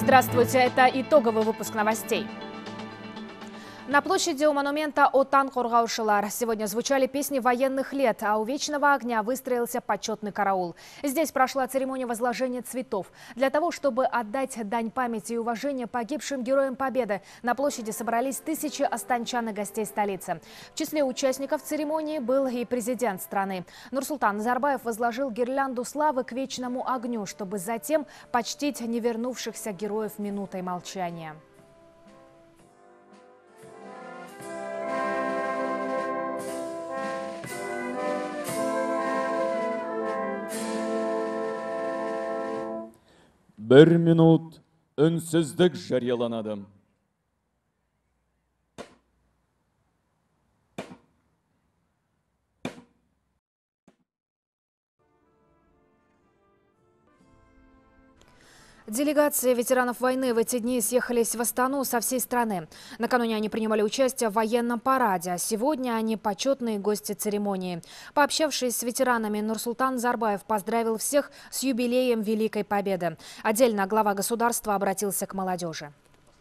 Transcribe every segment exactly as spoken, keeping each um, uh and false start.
Здравствуйте, это итоговый выпуск новостей. На площади у монумента «Отан Коргаушилар» сегодня звучали песни военных лет, а у Вечного огня выстроился почетный караул. Здесь прошла церемония возложения цветов. Для того, чтобы отдать дань памяти и уважения погибшим героям Победы, на площади собрались тысячи астанчан и гостей столицы. В числе участников церемонии был и президент страны. Нурсултан Назарбаев возложил гирлянду славы к Вечному огню, чтобы затем почтить невернувшихся героев минутой молчания. Bir minut ünsüzlük жарияланады. Делегации ветеранов войны в эти дни съехались в Астану со всей страны. Накануне они принимали участие в военном параде, а сегодня они почетные гости церемонии. Пообщавшись с ветеранами, Нурсултан Назарбаев поздравил всех с юбилеем Великой Победы. Отдельно глава государства обратился к молодежи.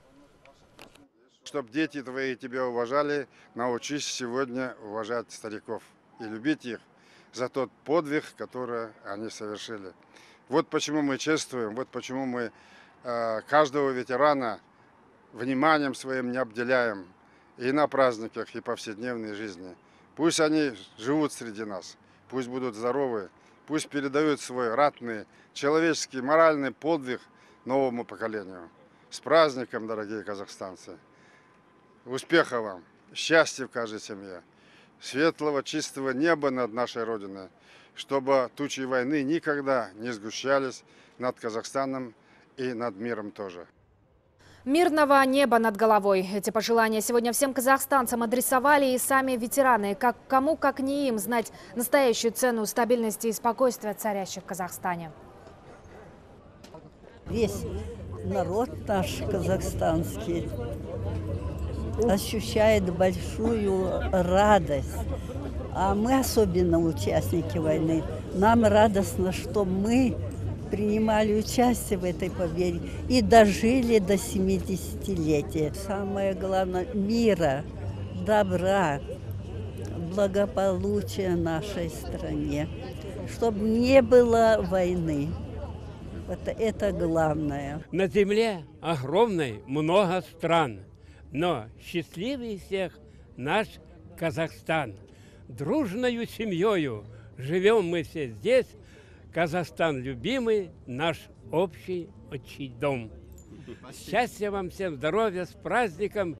Чтобы дети твои тебя уважали, научись сегодня уважать стариков и любить их за тот подвиг, который они совершили. Вот почему мы чествуем, вот почему мы э, каждого ветерана вниманием своим не обделяем и на праздниках, и повседневной жизни. Пусть они живут среди нас, пусть будут здоровы, пусть передают свой ратный, человеческий, моральный подвиг новому поколению. С праздником, дорогие казахстанцы! Успехов вам, счастья в каждой семье, светлого, чистого неба над нашей Родиной, чтобы тучи войны никогда не сгущались над Казахстаном и над миром тоже. Мирного неба над головой. Эти пожелания сегодня всем казахстанцам адресовали и сами ветераны. Как, кому, как не им, знать настоящую цену стабильности и спокойствия, царящих в Казахстане. Весь народ наш казахстанский ощущает большую радость. А мы, особенно участники войны, нам радостно, что мы принимали участие в этой победе и дожили до семидесятилетия. Самое главное – мира, добра, благополучия нашей стране, чтобы не было войны. Это, это главное. На земле огромной много стран, но счастливее всех наш Казахстан. Дружною семьей живем мы все здесь. Казахстан любимый, наш общий отчий дом. Счастья вам всем, здоровья, с праздником!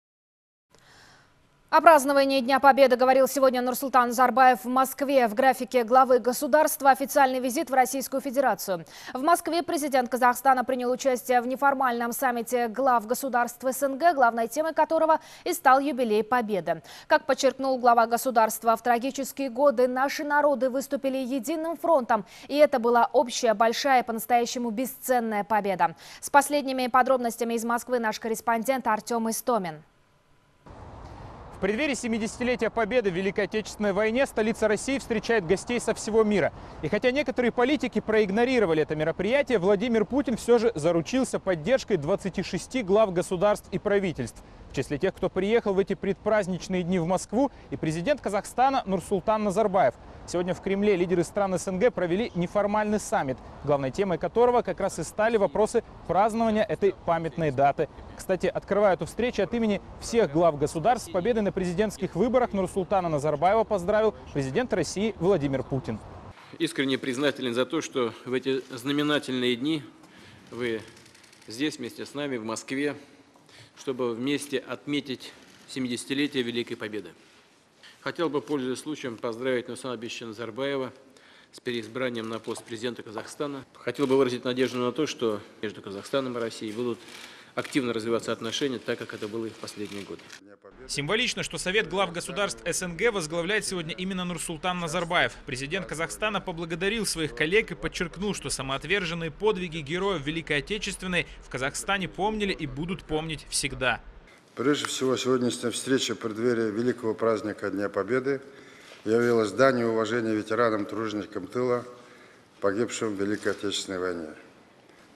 О праздновании Дня Победы говорил сегодня Нурсултан Назарбаев в Москве. В графике главы государства официальный визит в Российскую Федерацию. В Москве президент Казахстана принял участие в неформальном саммите глав государств СНГ, главной темой которого и стал юбилей Победы. Как подчеркнул глава государства, в трагические годы наши народы выступили единым фронтом, и это была общая, большая, по-настоящему бесценная победа. С последними подробностями из Москвы наш корреспондент Артем Истомин. В преддверии семидесятилетия Победы в Великой Отечественной войне столица России встречает гостей со всего мира. И хотя некоторые политики проигнорировали это мероприятие, Владимир Путин все же заручился поддержкой двадцати шести глав государств и правительств. В числе тех, кто приехал в эти предпраздничные дни в Москву, и президент Казахстана Нурсултан Назарбаев. Сегодня в Кремле лидеры стран СНГ провели неформальный саммит, главной темой которого как раз и стали вопросы празднования этой памятной даты. Кстати, открывая эту встречу от имени всех глав государств, с победой на президентских выборах Нурсултана Назарбаева поздравил президент России Владимир Путин. Искренне признателен за то, что в эти знаменательные дни вы здесь вместе с нами в Москве, чтобы вместе отметить семидесятилетие Великой Победы. Хотел бы, пользуясь случаем, поздравить Нурсултана Абишевича Назарбаева с переизбранием на пост президента Казахстана. Хотел бы выразить надежду на то, что между Казахстаном и Россией будут активно развиваться отношения, так как это было и в последние годы. Символично, что Совет глав государств СНГ возглавляет сегодня именно Нурсултан Назарбаев. Президент Казахстана поблагодарил своих коллег и подчеркнул, что самоотверженные подвиги героев Великой Отечественной в Казахстане помнили и будут помнить всегда. Прежде всего, сегодняшняя встреча в преддверии великого праздника Дня Победы явилась данью уважения ветеранам, труженикам тыла, погибшим в Великой Отечественной войне.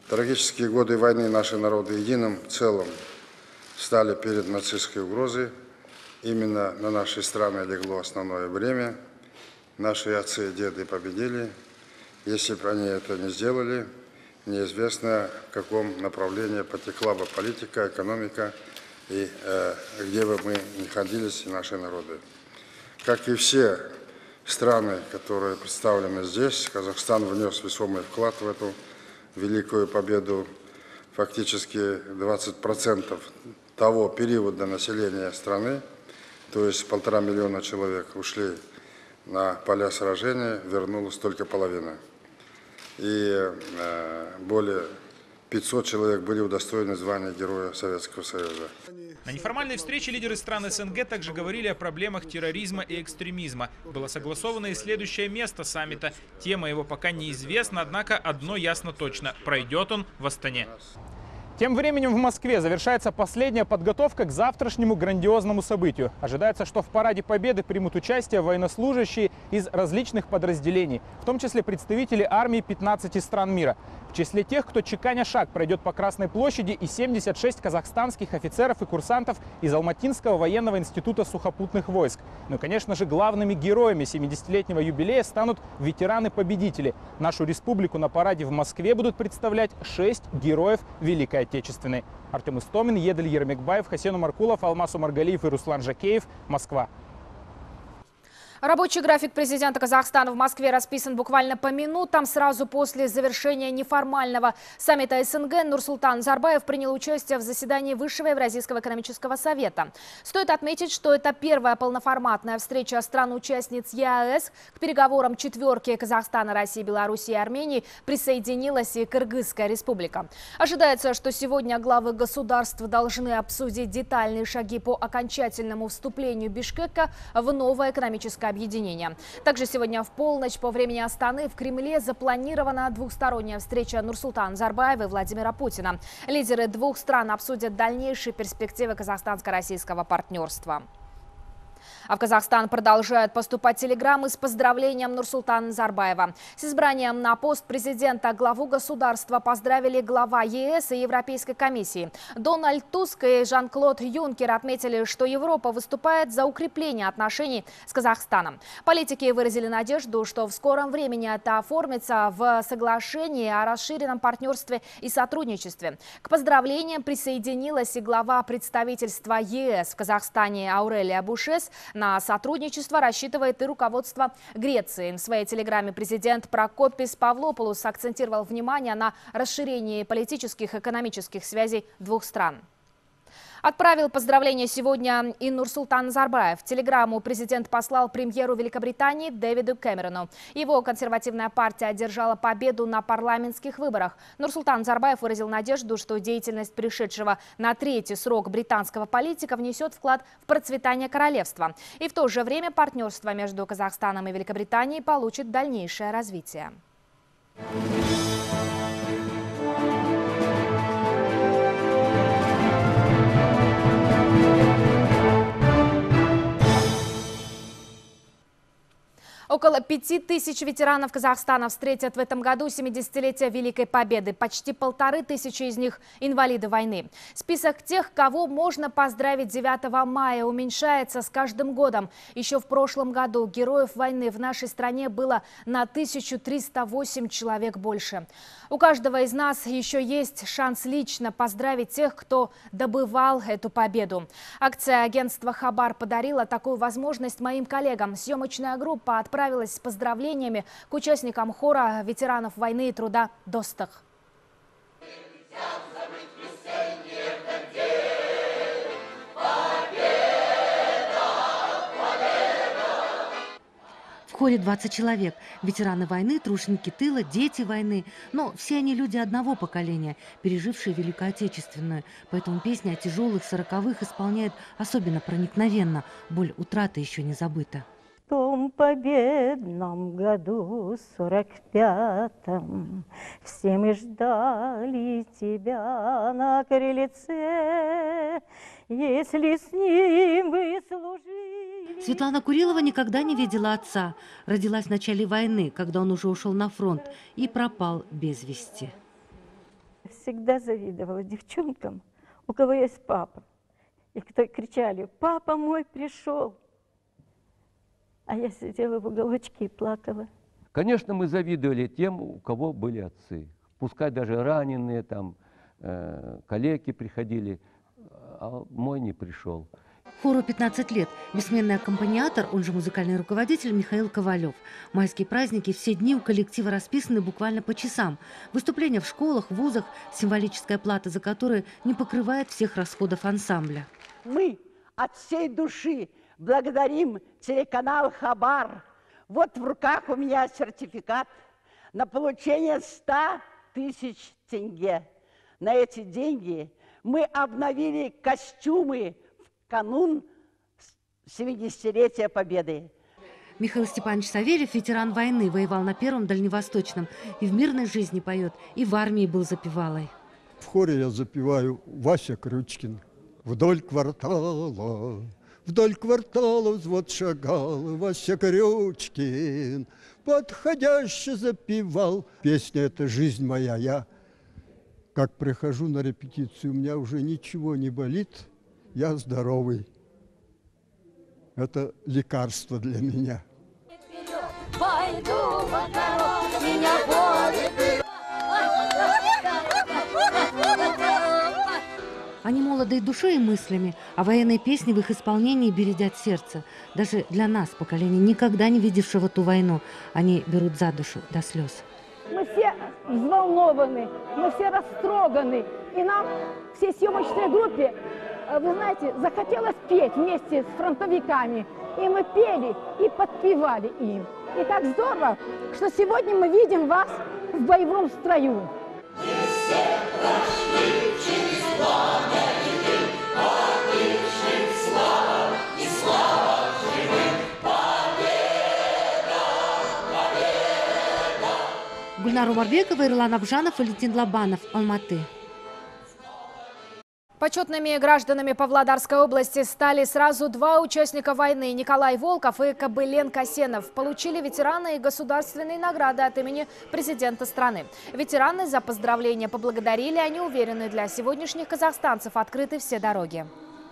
трагические годы войны наши народы единым целым стали перед нацистской угрозой. Именно на наши страны легло основное бремя. Наши отцы и деды победили. Если бы они это не сделали, неизвестно, в каком направлении потекла бы политика, экономика, и э, где бы мы ни находились, наши народы. Как и все страны, которые представлены здесь, Казахстан внес весомый вклад в эту великую победу. Фактически двадцать процентов того периода населения страны, то есть полтора миллиона человек ушли на поля сражения, вернулась только половина. И э, более пятьсот человек были удостоены звания Героя Советского Союза. На неформальной встрече лидеры стран СНГ также говорили о проблемах терроризма и экстремизма. Было согласовано и следующее место саммита. Тема его пока неизвестна, однако одно ясно точно – пройдет он в Астане. Тем временем в Москве завершается последняя подготовка к завтрашнему грандиозному событию. Ожидается, что в параде Победы примут участие военнослужащие из различных подразделений, в том числе представители армии пятнадцати стран мира. В числе тех, кто чеканя шаг пройдет по Красной площади, и семьдесят шесть казахстанских офицеров и курсантов из Алматинского военного института сухопутных войск. Ну и, конечно же, главными героями семидесятилетнего юбилея станут ветераны-победители. Нашу республику на параде в Москве будут представлять шесть героев Великой Отечественной. Артем Истомин, Едель Ермекбаев, Хасен Умаркулов, Алмаз Умаргалиев и Руслан Жакеев. Москва. Рабочий график президента Казахстана в Москве расписан буквально по минутам. Сразу после завершения неформального саммита СНГ Нурсултан Назарбаев принял участие в заседании Высшего Евразийского экономического совета. Стоит отметить, что это первая полноформатная встреча стран-участниц ЕАЭС. К переговорам четверки Казахстана, России, Беларуси и Армении присоединилась и Кыргызская республика. Ожидается, что сегодня главы государств должны обсудить детальные шаги по окончательному вступлению Бишкека в новое экономическое объединения. Также сегодня в полночь по времени Астаны в Кремле запланирована двухсторонняя встреча Нурсултана Назарбаева и Владимира Путина. Лидеры двух стран обсудят дальнейшие перспективы казахстанско-российского партнерства. А в Казахстан продолжают поступать телеграммы с поздравлением Нурсултана Назарбаева. С избранием на пост президента главу государства поздравили глава ЕС и Европейской комиссии. Дональд Туск и Жан-Клод Юнкер отметили, что Европа выступает за укрепление отношений с Казахстаном. Политики выразили надежду, что в скором времени это оформится в соглашении о расширенном партнерстве и сотрудничестве. К поздравлениям присоединилась и глава представительства ЕС в Казахстане Аурелия Бушес. На сотрудничество рассчитывает и руководство Греции. В своей телеграмме президент Прокопис Павлопулос акцентировал внимание на расширении политических и экономических связей двух стран. Отправил поздравления сегодня и Нурсултан Назарбаев. Телеграмму президент послал премьеру Великобритании Дэвиду Кэмерону. Его консервативная партия одержала победу на парламентских выборах. Нурсултан Назарбаев выразил надежду, что деятельность пришедшего на третий срок британского политика внесет вклад в процветание королевства. И в то же время партнерство между Казахстаном и Великобританией получит дальнейшее развитие. Около пяти тысяч ветеранов Казахстана встретят в этом году семидесятилетие Великой Победы. Почти полторы тысячи из них – инвалиды войны. Список тех, кого можно поздравить девятого мая, уменьшается с каждым годом. Еще в прошлом году героев войны в нашей стране было на тысячу триста восемь человек больше. У каждого из нас еще есть шанс лично поздравить тех, кто добывал эту победу. Акция агентства «Хабар» подарила такую возможность моим коллегам. Съемочная группа отправилась Отправилась с поздравлениями к участникам хора ветеранов войны и труда «Достах». В хоре двадцать человек. Ветераны войны, труженики тыла, дети войны. Но все они люди одного поколения, пережившие Великую Отечественную. Поэтому песня о тяжелых сороковых исполняет особенно проникновенно. Боль утраты еще не забыта. В том победном году, сорок пятом, все мы ждали тебя на крыльце, если с ним вы служили. Светлана Курилова никогда не видела отца. Родилась в начале войны, когда он уже ушел на фронт, и пропал без вести. всегда завидовала девчонкам, у кого есть папа. И кто кричали: «Папа мой пришел!» А я сидела в уголочке и плакала. Конечно, мы завидовали тем, у кого были отцы. Пускай даже раненые, там, э, калеки приходили, а мой не пришел. Хору пятнадцать лет. Бессменный аккомпаниатор, он же музыкальный руководитель Михаил Ковалев. Майские праздники все дни у коллектива расписаны буквально по часам. Выступления в школах, вузах, символическая плата за которые не покрывает всех расходов ансамбля. Мы от всей души благодарим телеканал «Хабар». Вот в руках у меня сертификат на получение ста тысяч тенге. На эти деньги мы обновили костюмы в канун семидесятилетия Победы. Михаил Степанович Савельев, ветеран войны, воевал на Первом Дальневосточном. И в мирной жизни поет, и в армии был запевалой. В хоре я запеваю Вася Крючкин. Вдоль квартала, вдоль квартала взвод шагал Вася Крючкин. Подходяще запевал. Песня «Это жизнь моя». Я, как прихожу на репетицию, у меня уже ничего не болит. Я здоровый. Это лекарство для меня. Пойду в огород, меня будет. Они молоды и душой, и мыслями, а военные песни в их исполнении бередят сердце. Даже для нас, поколения, никогда не видевшего ту войну, они берут за душу до слез. Мы все взволнованы, мы все растроганы. И нам, всей съемочной группе, вы знаете, захотелось петь вместе с фронтовиками. И мы пели и подпевали им. И так здорово, что сегодня мы видим вас в боевом строю. Гульнар Умарбекова, Ирлан Абжанов, Валентин Лобанов, Алматы. Почетными гражданами Павлодарской области стали сразу два участника войны – Николай Волков и Кобылен Касенов. Получили ветераны и государственные награды от имени президента страны. Ветераны за поздравления поблагодарили, они уверены, для сегодняшних казахстанцев открыты все дороги.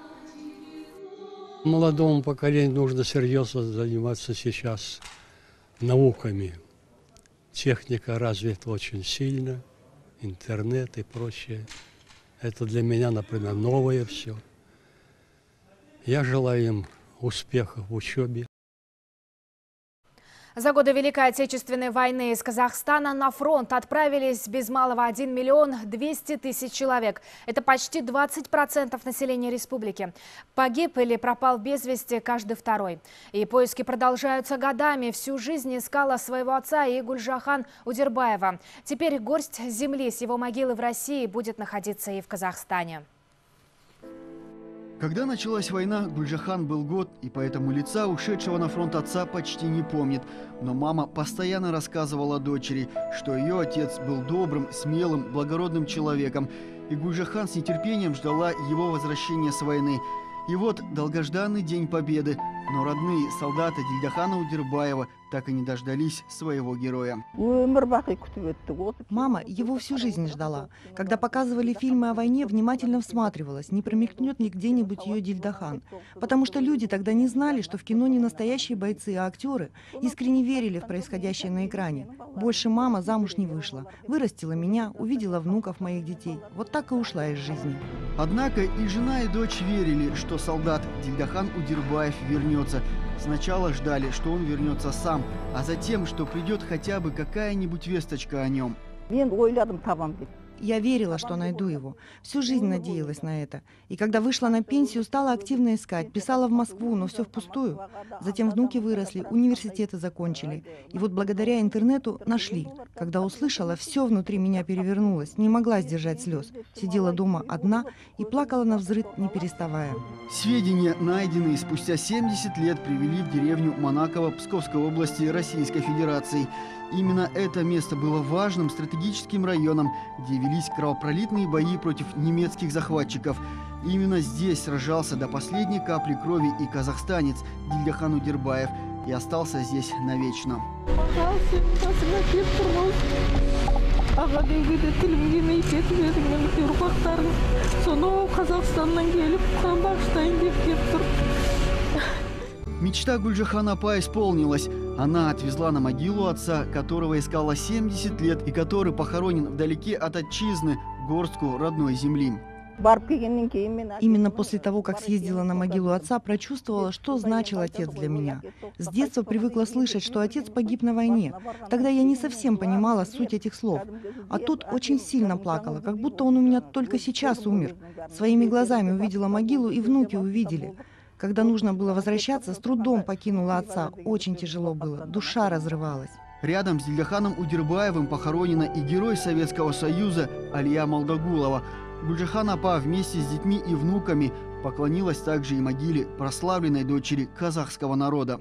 Молодому поколению нужно серьезно заниматься сейчас науками. Техника развита очень сильно, интернет и прочее. Это для меня, например, новое все. Я желаю им успехов в учебе. За годы Великой Отечественной войны из Казахстана на фронт отправились без малого один миллион двести тысяч человек. Это почти двадцать процентов населения республики. Погиб или пропал без вести каждый второй. И поиски продолжаются годами. Всю жизнь искала своего отца и Гульжахан Удербаева. Теперь горсть земли с его могилы в России будет находиться и в Казахстане. Когда началась война, Гульжахан был год, и поэтому лица ушедшего на фронт отца почти не помнит. Но мама постоянно рассказывала дочери, что ее отец был добрым, смелым, благородным человеком. И Гульжахан с нетерпением ждала его возвращения с войны. И вот долгожданный День Победы. Но родные солдаты Дильдахана Удербаева так и не дождались своего героя. Мама его всю жизнь ждала. Когда показывали фильмы о войне, внимательно всматривалась, не промелькнет ли где-нибудь ее Дильдахан. Потому что люди тогда не знали, что в кино не настоящие бойцы, а актеры, искренне верили в происходящее на экране. Больше мама замуж не вышла. Вырастила меня, увидела внуков моих детей. Вот так и ушла из жизни. Однако и жена, и дочь верили, что солдат Дильдахан Удербаев вернется. Сначала ждали, что он вернется сам, а затем, что придет хотя бы какая-нибудь весточка о нем. Я верила, что найду его. Всю жизнь надеялась на это. И когда вышла на пенсию, стала активно искать. Писала в Москву, но все впустую. Затем внуки выросли, университеты закончили. И вот благодаря интернету нашли. Когда услышала, все внутри меня перевернулось. Не могла сдержать слез. Сидела дома одна и плакала навзрыд, не переставая. Сведения, найденные спустя семьдесят лет, привели в деревню Манаково Псковской области Российской Федерации. Именно это место было важным стратегическим районом, где велись кровопролитные бои против немецких захватчиков. И именно здесь сражался до последней капли крови и казахстанец Дильдахан Удербаев и остался здесь навечно. Ағадай сонау Қазақстаннан келіп, қан bağışlayın деп келіп тұр. Мечта Гульжахан Апа исполнилась. Она отвезла на могилу отца, которого искала семьдесят лет и который похоронен вдалеке от отчизны, горстку родной земли. Именно после того, как съездила на могилу отца, прочувствовала, что значил отец для меня. С детства привыкла слышать, что отец погиб на войне. Тогда я не совсем понимала суть этих слов. А тут очень сильно плакала, как будто он у меня только сейчас умер. Своими глазами увидела могилу, и внуки увидели. Когда нужно было возвращаться, с трудом покинула отца. Очень тяжело было, душа разрывалась. Рядом с Дильяханом Удирбаевым похоронена и герой Советского Союза Алия Молдогулова. Гульжахан Апа вместе с детьми и внуками поклонилась также и могиле прославленной дочери казахского народа.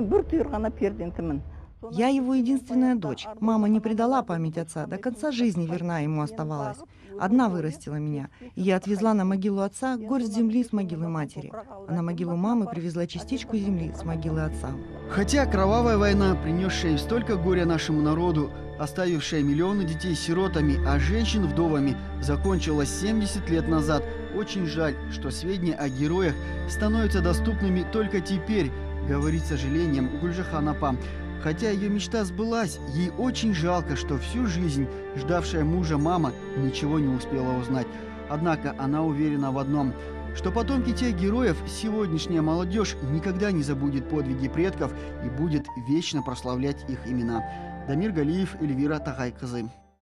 Я его единственная дочь. Мама не предала память отца, до конца жизни верна ему оставалась. Одна вырастила меня, и я отвезла на могилу отца горсть земли с могилы матери, а на могилу мамы привезла частичку земли с могилы отца. Хотя кровавая война, принесшая столько горя нашему народу, оставившая миллионы детей сиротами, а женщин вдовами, закончилась семьдесят лет назад, очень жаль, что сведения о героях становятся доступными только теперь, говорит с сожалением Гульжахан Апа. Хотя ее мечта сбылась, ей очень жалко, что всю жизнь ждавшая мужа мама ничего не успела узнать. Однако она уверена в одном, что потомки тех героев, сегодняшняя молодежь никогда не забудет подвиги предков и будет вечно прославлять их имена. Дамир Галиев, Эльвира Тагайкызы.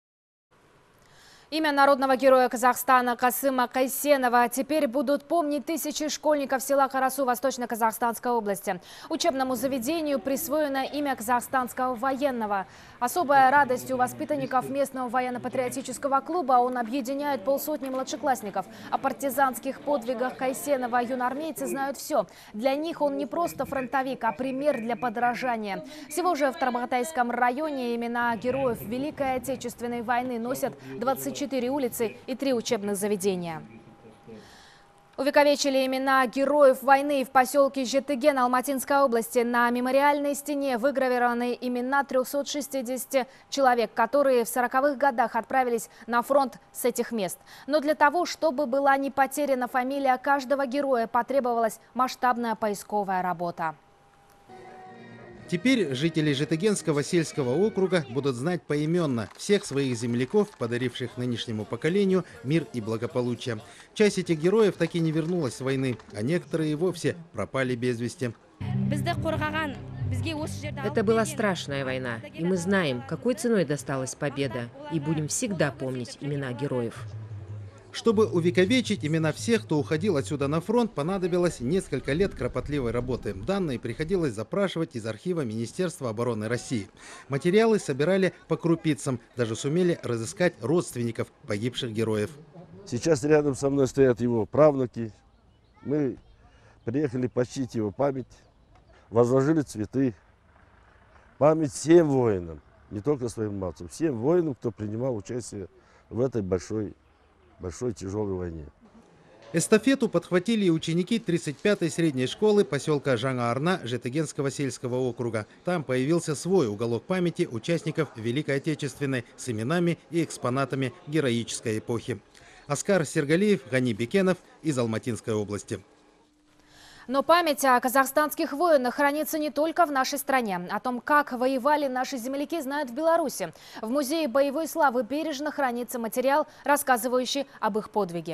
Имя народного героя Казахстана Касыма Кайсенова теперь будут помнить тысячи школьников села Карасу Восточно-Казахстанской области. Учебному заведению присвоено имя казахстанского военного. Особая радость у воспитанников местного военно-патриотического клуба. Он объединяет полсотни младшеклассников. О партизанских подвигах Кайсенова юноармейцы знают все. Для них он не просто фронтовик, а пример для подражания. Всего же в Тарбағатайском районе имена героев Великой Отечественной войны носят двадцать четыре улицы и три учебных заведения. Увековечили имена героев войны в поселке Жетыген Алматинской области. На мемориальной стене выгравированы имена трёхсот шестидесяти человек, которые в сороковых годах отправились на фронт с этих мест. Но для того, чтобы была не потеряна фамилия каждого героя, потребовалась масштабная поисковая работа. Теперь жители Жетыгенского сельского округа будут знать поименно всех своих земляков, подаривших нынешнему поколению мир и благополучие. Часть этих героев так и не вернулась с войны, а некоторые и вовсе пропали без вести. Это была страшная война, и мы знаем, какой ценой досталась победа, и будем всегда помнить имена героев. Чтобы увековечить имена всех, кто уходил отсюда на фронт, понадобилось несколько лет кропотливой работы. Данные приходилось запрашивать из архива Министерства обороны России. Материалы собирали по крупицам, даже сумели разыскать родственников погибших героев. Сейчас рядом со мной стоят его правнуки. Мы приехали почтить его память, возложили цветы. Память всем воинам, не только своим матцам, всем воинам, кто принимал участие в этой большой большой тяжелой войне. Эстафету подхватили и ученики тридцать пятой средней школы поселка Жаңа-Арна Жетыгенского сельского округа. Там появился свой уголок памяти участников Великой Отечественной с именами и экспонатами героической эпохи. Оскар Сергалиев, Гани Бекенов из Алматинской области. Но память о казахстанских воинах хранится не только в нашей стране. О том, как воевали наши земляки, знают в Беларуси. В Музее боевой славы бережно хранится материал, рассказывающий об их подвиге.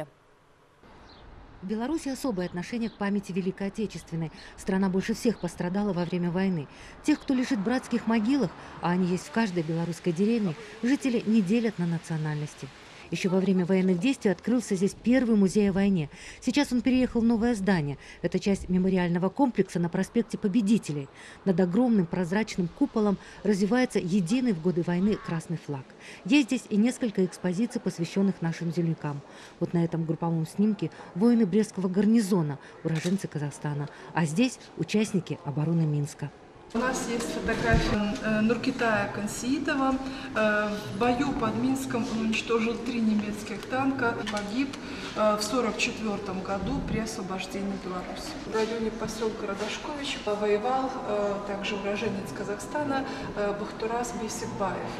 В Беларуси особое отношение к памяти Великой Отечественной. Страна больше всех пострадала во время войны. Тех, кто лежит в братских могилах, а они есть в каждой белорусской деревне, жители не делят на национальности. Еще во время военных действий открылся здесь первый музей о войне. Сейчас он переехал в новое здание. Это часть мемориального комплекса на проспекте Победителей. Над огромным прозрачным куполом развивается единый в годы войны красный флаг. Есть здесь и несколько экспозиций, посвященных нашим землякам. Вот на этом групповом снимке воины Брестского гарнизона, уроженцы Казахстана. А здесь участники обороны Минска. У нас есть фотография Нуркитая Консиитова. В бою под Минском он уничтожил три немецких танка. Погиб в сорок четвёртом году при освобождении Беларуси. В районе поселка Радашкович воевал также уроженец Казахстана Бахтурас Бейсикбаев.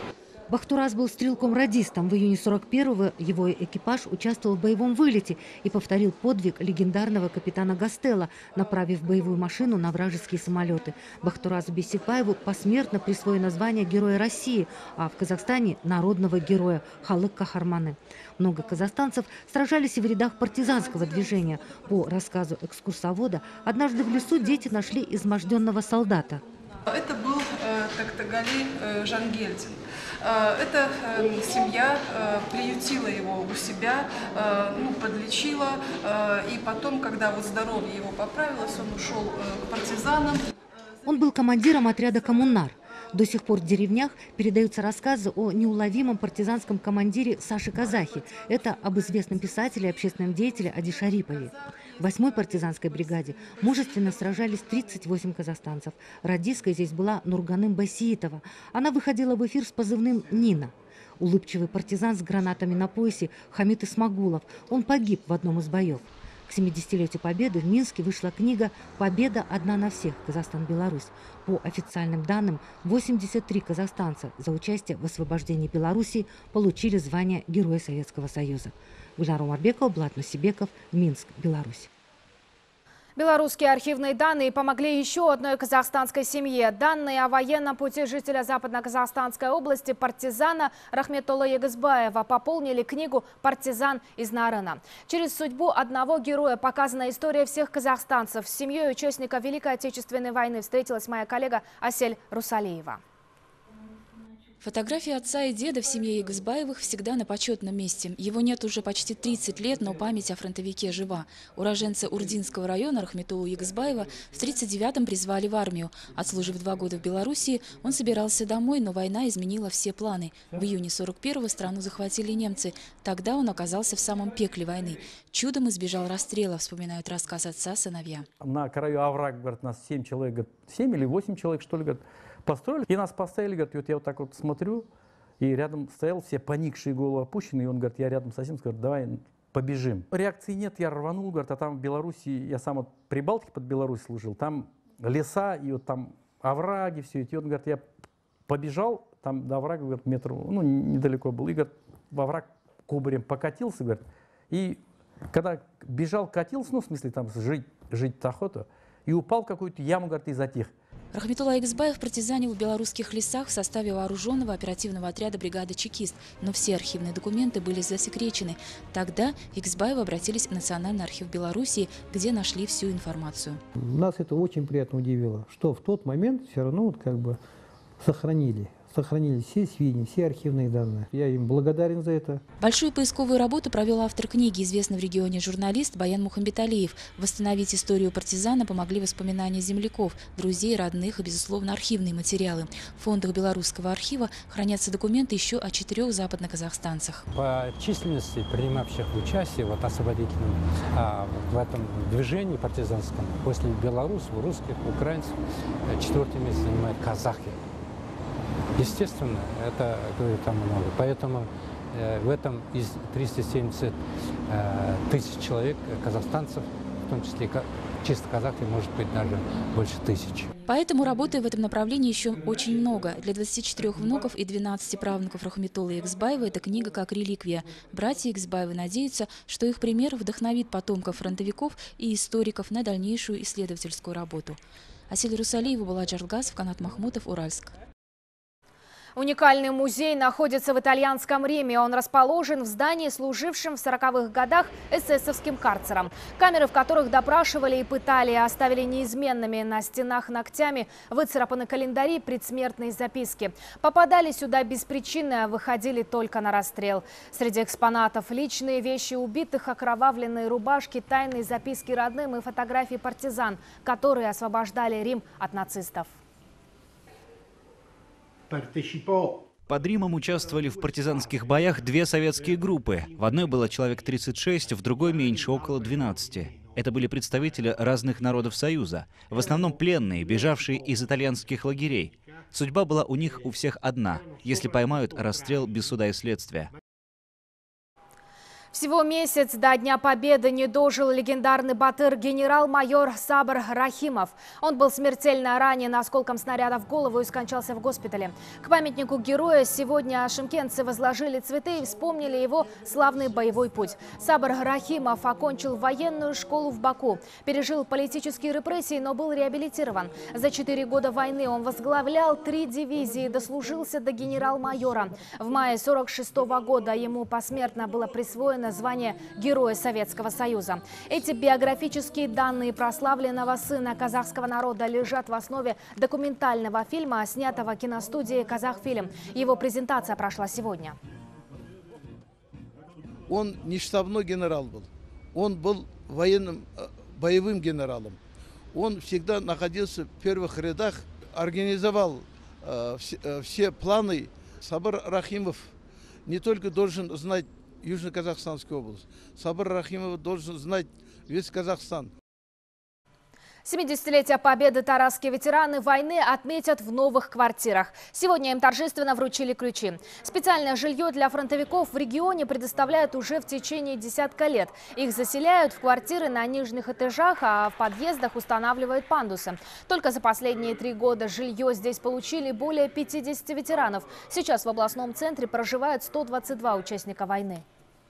Бахтураз был стрелком-радистом. В июне сорок первого его экипаж участвовал в боевом вылете и повторил подвиг легендарного капитана Гастелла, направив боевую машину на вражеские самолеты. Бахтуразу Бейсикбаеву посмертно присвоено звание Героя России, а в Казахстане – народного героя Халык Кахарманы. Много казахстанцев сражались и в рядах партизанского движения. По рассказу экскурсовода, однажды в лесу дети нашли изможденного солдата. Это был э, Тактагали э, Жангельдин. Э, эта э, семья э, приютила его у себя, э, ну, подлечила, э, и потом, когда вот здоровье его поправилось, он ушел э, к партизанам. Он был командиром отряда «Коммунар». До сих пор в деревнях передаются рассказы о неуловимом партизанском командире Саше Казахи. Это об известном писателе и общественном деятеле Ади Шарипове. В восьмой партизанской бригаде мужественно сражались тридцать восемь казахстанцев. Радисткой здесь была Нурганым Басиитова. Она выходила в эфир с позывным «Нина». Улыбчивый партизан с гранатами на поясе Хамид Исмагулов. Он погиб в одном из боев. К семидесятилетию Победы в Минске вышла книга «Победа одна на всех. Казахстан-Беларусь». По официальным данным, восемьдесят три казахстанца за участие в освобождении Белоруссии получили звание Героя Советского Союза. Гульнара Умарбекова, Булат Насибеков, Минск, Беларусь. Белорусские архивные данные помогли еще одной казахстанской семье. Данные о военном пути жителя Западно-Казахстанской области партизана Рахметолла Егызбаева пополнили книгу «Партизан из Нарына». Через судьбу одного героя показана история всех казахстанцев. С семьей участника Великой Отечественной войны встретилась моя коллега Асель Русалиева. Фотографии отца и деда в семье Егызбаевых всегда на почетном месте. Его нет уже почти тридцать лет, но память о фронтовике жива. Уроженца Урдинского района Рахметоллу Егызбаева в тридцать девятом призвали в армию. Отслужив два года в Белоруссии, он собирался домой, но война изменила все планы. В июне сорок первого страну захватили немцы. Тогда он оказался в самом пекле войны. Чудом избежал расстрела, вспоминают рассказ отца сыновья. На краю оврага, говорит, нас семь человек, говорит, семь или восемь человек, что ли, говорит, построили. И нас поставили, говорит, и вот я вот так вот смотрю, и рядом стоял, все поникшие, голову опущенные, и он говорит, я рядом со всем, говорит, давай побежим. Реакции нет, я рванул, говорит, а там в Беларуси, я сам вот при Балтике под Беларусь служил, там леса, и вот там овраги, все эти. И он говорит, я побежал, там до оврага, говорит, метр, ну, недалеко был, и, говорит, в овраг кубарем покатился, говорит, и когда бежал, катился, ну, в смысле, там, жить, жить-то охота, и упал в какую-то яму, говорит, и затих. Рахметолла Егызбаев партизанил в белорусских лесах в составе вооруженного оперативного отряда бригады «Чекист». Но все архивные документы были засекречены. Тогда Егызбаевы обратились в Национальный архив Белоруссии, где нашли всю информацию. Нас это очень приятно удивило, что в тот момент все равно вот как бы сохранили. Сохранили все сведения, все архивные данные. Я им благодарен за это. Большую поисковую работу провел автор книги, известный в регионе журналист Баян Мухамбеталиев. Восстановить историю партизана помогли воспоминания земляков, друзей, родных и, безусловно, архивные материалы. В фондах Белорусского архива хранятся документы еще о четырех западноказахстанцах. По численности принимавших участие вот, освободительном а, в этом движении партизанском после белорусов, русских, украинцев четвертое место занимают казахи. Естественно, это говорит там много. Поэтому э, в этом из трёхсот семидесяти э, тысяч человек, казахстанцев, в том числе чисто казахи, может быть даже больше тысячи. Поэтому работы в этом направлении еще очень много. Для двадцати четырёх внуков и двенадцати правнуков Рахметоллы Егызбаева эта книга как реликвия. Братья Егызбаевы надеются, что их пример вдохновит потомков фронтовиков и историков на дальнейшую исследовательскую работу. Асель Русалиева, Булат Жарлгасов, Канат Махмутов, Уральск. Уникальный музей находится в итальянском Риме. Он расположен в здании, служившем в сороковых годах эсэсовским карцером. Камеры, в которых допрашивали и пытали, оставили неизменными. На стенах ногтями выцарапаны календари, предсмертные записки. Попадали сюда без причины, а выходили только на расстрел. Среди экспонатов личные вещи убитых, окровавленные рубашки, тайные записки родным и фотографии партизан, которые освобождали Рим от нацистов. Под Римом участвовали в партизанских боях две советские группы. В одной было человек тридцать шесть, в другой меньше, около двенадцати. Это были представители разных народов Союза, в основном пленные, бежавшие из итальянских лагерей. Судьба была у них у всех одна. Если поймают, расстрел без суда и следствия. В Всего месяц до Дня Победы не дожил легендарный батыр генерал-майор Сабр Рахимов. Он был смертельно ранен осколком снаряда в голову и скончался в госпитале. К памятнику героя сегодня шымкентцы возложили цветы и вспомнили его славный боевой путь. Сабр Рахимов окончил военную школу в Баку, пережил политические репрессии, но был реабилитирован. За четыре года войны он возглавлял три дивизии и дослужился до генерал-майора. В мае сорок шестого года ему посмертно было присвоено звание Героя Советского Союза. Эти биографические данные прославленного сына казахского народа лежат в основе документального фильма, снятого киностудией «Казахфильм». Его презентация прошла сегодня. Он не штабной генерал был, он был военным, боевым генералом. Он всегда находился в первых рядах, организовал э, все, э, все планы. Сабр Рахимов не только должен знать Южно-Казахстанскую область. Сабр Рахимов должен знать весь Казахстан. семидесятилетие Победы таразские ветераны войны отметят в новых квартирах. Сегодня им торжественно вручили ключи. Специальное жилье для фронтовиков в регионе предоставляют уже в течение десятка лет. Их заселяют в квартиры на нижних этажах, а в подъездах устанавливают пандусы. Только за последние три года жилье здесь получили более пятидесяти ветеранов. Сейчас в областном центре проживают сто двадцать два участника войны.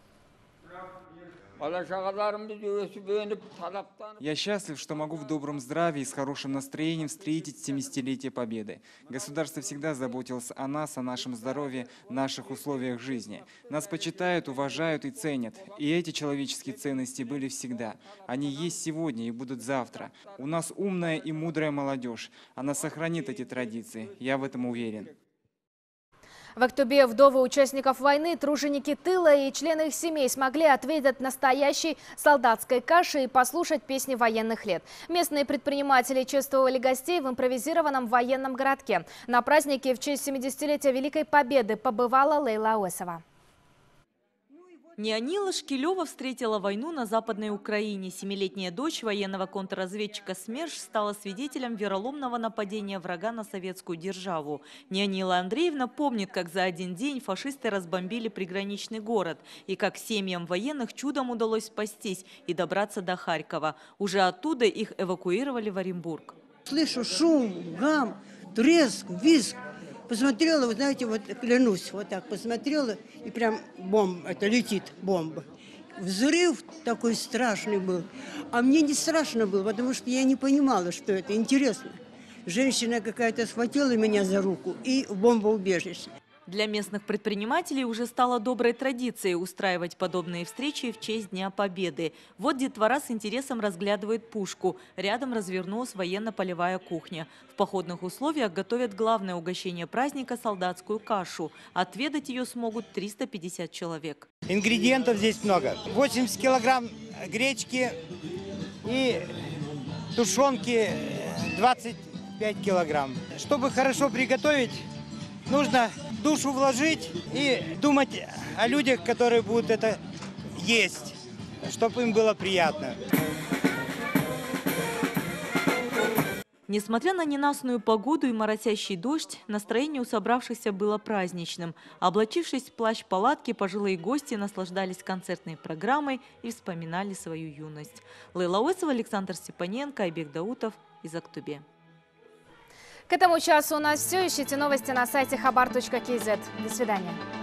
Я счастлив, что могу в добром здравии и с хорошим настроением встретить семидесятилетие Победы. Государство всегда заботилось о нас, о нашем здоровье, наших условиях жизни. Нас почитают, уважают и ценят. И эти человеческие ценности были всегда. Они есть сегодня и будут завтра. У нас умная и мудрая молодежь. Она сохранит эти традиции. Я в этом уверен. В Актубе вдовы участников войны, труженики тыла и члены их семей смогли отведать настоящей солдатской каши и послушать песни военных лет. Местные предприниматели чествовали гостей в импровизированном военном городке. На празднике в честь семидесятилетия Великой Победы побывала Лейла Ауэсова. Неонила Шкилева встретила войну на Западной Украине. Семилетняя дочь военного контрразведчика СМЕРШ стала свидетелем вероломного нападения врага на советскую державу. Неонила Андреевна помнит, как за один день фашисты разбомбили приграничный город и как семьям военных чудом удалось спастись и добраться до Харькова. Уже оттуда их эвакуировали в Оренбург. Слышу шум, гам, треск, визг. Посмотрела, вы знаете, вот клянусь, вот так посмотрела, и прям бомба, это летит бомба. Взрыв такой страшный был. А мне не страшно было, потому что я не понимала, что это интересно. Женщина какая-то схватила меня за руку и в бомбоубежище. Для местных предпринимателей уже стало доброй традицией устраивать подобные встречи в честь Дня Победы. Вот детвора с интересом разглядывает пушку. Рядом развернулась военно-полевая кухня. В походных условиях готовят главное угощение праздника – солдатскую кашу. Отведать ее смогут триста пятьдесят человек. Ингредиентов здесь много. восемьдесят килограмм гречки и тушенки двадцать пять килограмм. Чтобы хорошо приготовить, нужно душу вложить и думать о людях, которые будут это есть, чтобы им было приятно. Несмотря на ненастную погоду и моросящий дождь, настроение у собравшихся было праздничным. Облачившись в плащ-палатки, пожилые гости наслаждались концертной программой и вспоминали свою юность. Лейла Ауэсова, Александр Степаненко, Айбек Даутов из Актубе. К этому часу у нас все. Ищите новости на сайте хабар точка кз. До свидания.